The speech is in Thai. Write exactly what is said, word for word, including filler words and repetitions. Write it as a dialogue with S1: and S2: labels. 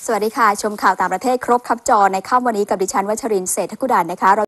S1: สวัสดีค่ะชมข่าวต่างประเทศครบคับจอในค่ำวันนี้กับดิฉันวัชรินทร์เศรษฐกุดานะคะ